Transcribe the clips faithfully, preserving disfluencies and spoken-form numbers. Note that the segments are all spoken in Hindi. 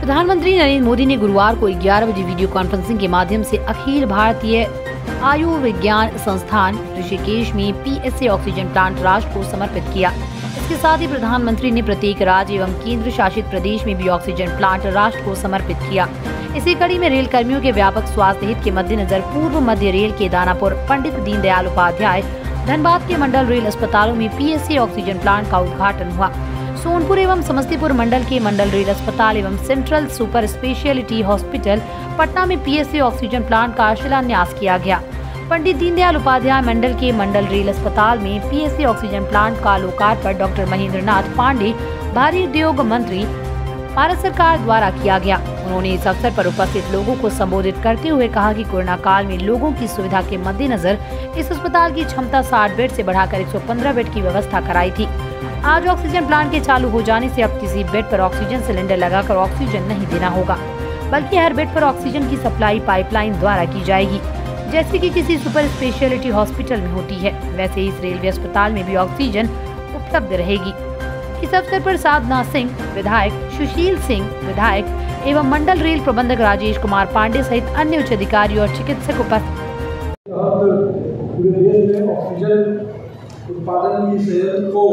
प्रधानमंत्री नरेंद्र मोदी ने गुरुवार को ग्यारह बजे वीडियो कॉन्फ्रेंसिंग के माध्यम से अखिल भारतीय आयुर्विज्ञान संस्थान ऋषिकेश में पीएसए ऑक्सीजन प्लांट राष्ट्र को समर्पित किया। इसके साथ ही प्रधानमंत्री ने प्रत्येक राज्य एवं केंद्र शासित प्रदेश में भी ऑक्सीजन प्लांट राष्ट्र को समर्पित किया। इसी कड़ी में रेल कर्मियों के व्यापक स्वास्थ्य हित के मद्देनजर पूर्व मध्य रेल के दानापुर, पंडित दीनदयाल उपाध्याय, धनबाद के मंडल रेल अस्पतालों में पीएसए ऑक्सीजन प्लांट का उद्घाटन हुआ। सोनपुर एवं समस्तीपुर मंडल के मंडल रेल अस्पताल एवं central super speciality hospital Patna में पीएसए ऑक्सीजन प्लांट का शिलान्यास किया गया। पंडित दीनदयाल उपाध्याय मंडल के मंडल रेल अस्पताल में पीएसए ऑक्सीजन प्लांट का लोकार्पण डॉक्टर महेंद्र नाथ पांडे, भारी उद्योग मंत्री, भारत सरकार द्वारा किया गया। उन्होंने इस अवसर पर उपस्थित लोगों को संबोधित करते हुए कहा कि कोरोना काल में लोगों की सुविधा के मद्देनजर इस अस्पताल की क्षमता साठ बेड से बढ़ाकर एक सौ पंद्रह बेड की व्यवस्था कराई थी। आज ऑक्सीजन प्लांट के चालू हो जाने से अब किसी बेड पर ऑक्सीजन सिलेंडर लगाकर ऑक्सीजन नहीं देना होगा, बल्कि हर बेड पर ऑक्सीजन की सप्लाई पाइपलाइन द्वारा की जाएगी, जैसे कि किसी सुपर स्पेशलिटी हॉस्पिटल में होती है। वैसे इस रेलवे अस्पताल में भी ऑक्सीजन उपलब्ध रहेगी। इस अवसर पर साधना सिंह विधायक, सुशील सिंह विधायक एवं मंडल रेल प्रबंधक राजेश कुमार पांडे सहित अन्य उच्च अधिकारी और चिकित्सक उपस्थित। पूरे देश में ऑक्सीजन उत्पादन की संयंत्र को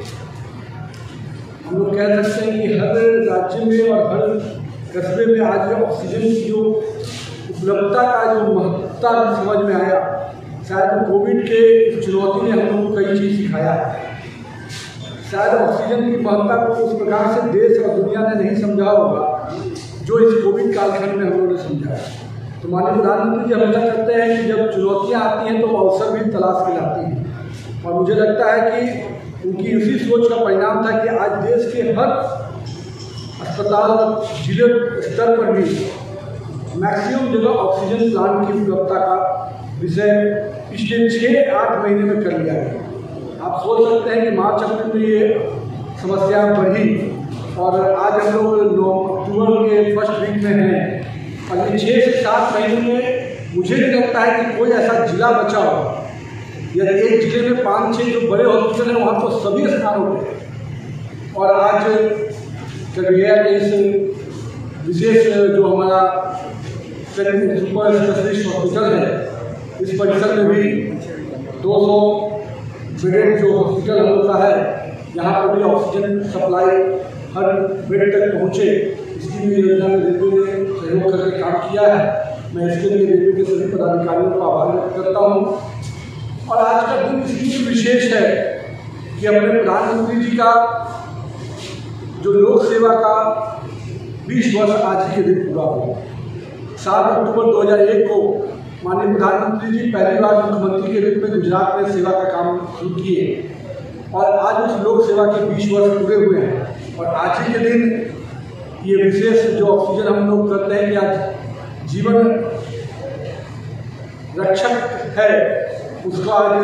हम लोग कह सकते हैं कि हर राज्य में और हर कस्बे में आज ऑक्सीजन की जो उपलब्धता का जो महत्ता समझ में आया, शायद कोविड के चुनौती ने हम लोग को कई चीज़ सिखाया है। शायद ऑक्सीजन की महत्ता को उस प्रकार से देश और दुनिया ने नहीं समझा होगा जो इस कोविड कालखंड में हम लोगों ने समझा है। तो माननीय प्रधानमंत्री जी हमेशा कहते हैं कि जब चुनौतियाँ आती हैं तो अवसर भी तलाश के लाती हैं, और मुझे लगता है कि उनकी उसी सोच का परिणाम था कि आज देश के हर अस्पताल, जिले स्तर पर भी मैक्सिमम जगह ऑक्सीजन प्लांट की उपलब्धता का विषय पिछले छः आठ महीने में कर लिया गया। आप सोच सकते हैं कि मार्च अप्रैल में ये समस्या बढ़ी और आज हम लोग नौ अक्टूबर के फर्स्ट वीक में हैं। अगले छः से सात महीने में मुझे नहीं लगता है कि कोई ऐसा जिला बचा हो या एक जिले में पाँच छः जो बड़े हॉस्पिटल हैं वहाँ तो सभी स्थानों पर। और आज कर गया कि इस विशेष जो हमारा सुपर स्पेशलिस्ट हॉस्पिटल है, इस परिसर में भी दो सौ बेड जो हॉस्पिटल होता है, यहाँ पर भी ऑक्सीजन सप्लाई हर बेड तक पहुँचे, इसकी भी योजना में रेलवे ने सहयोग करके काम किया है। मैं इसके लिए रेलवे के सभी पदाधिकारियों का आभार व्यक्त करता हूँ। और आज का दिन इसलिए विशेष है कि अपने प्रधानमंत्री जी का जो लोक सेवा का बीस वर्ष आज के दिन पूरा हुआ। सात अक्टूबर दो हज़ार एक को माननीय प्रधानमंत्री जी पहली बार मुख्यमंत्री के रूप में गुजरात में सेवा का काम शुरू किए और आज उस लोक सेवा के बीस वर्ष पूरे हुए हैं। और आज ही के दिन ये विशेष जो ऑक्सीजन हम लोग करते हैं कि आज जीवन रक्षक है, उसका आज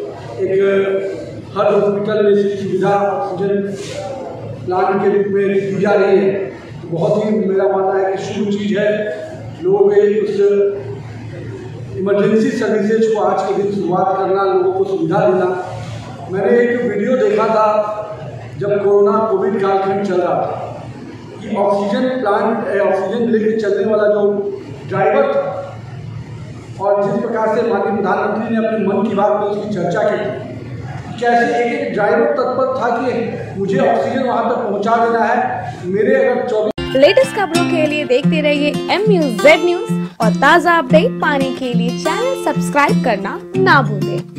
एक हर हॉस्पिटल में इसकी सुविधा ऑक्सीजन प्लांट के रूप में दी जा रही है। तो बहुत ही मेरा मानना है कि शुभ चीज़ है लोगों के उस इमरजेंसी सर्विसेज को आज के दिन शुरुआत करना, लोगों को सुविधा देना। मैंने एक वीडियो देखा था जब कोरोना कोविड कालखंड चल रहा था कि ऑक्सीजन प्लांट ऑक्सीजन लेके चलने वाला जो ड्राइवर था और जिस प्रकार से माननीय प्रधानमंत्री ने अपने मन की बात में उसकी चर्चा की, कैसे एक एक ड्राइवर तत्पर था कि मुझे ऑक्सीजन वहां तक पहुंचा देना है। मेरे अगर चौबीस लेटेस्ट खबरों के लिए देखते रहिए एम न्यूज़ जेड न्यूज़ और ताज़ा अपडेट पाने के लिए चैनल सब्सक्राइब करना ना भूलें।